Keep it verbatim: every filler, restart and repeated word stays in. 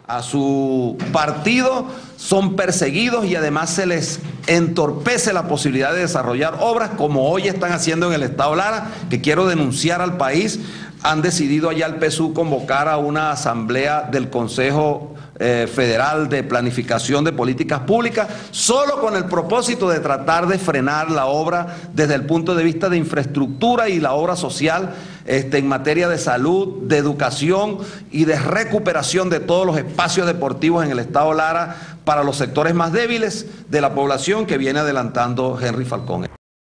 a su partido, son perseguidos y además se les entorpece la posibilidad de desarrollar obras como hoy están haciendo en el Estado Lara, que quiero denunciar al país. Han decidido allá el P S U convocar a una asamblea del Consejo eh, Federal de Planificación de Políticas Públicas, solo con el propósito de tratar de frenar la obra desde el punto de vista de infraestructura y la obra social este, en materia de salud, de educación y de recuperación de todos los espacios deportivos en el Estado Lara para los sectores más débiles de la población que viene adelantando Henry Falcón.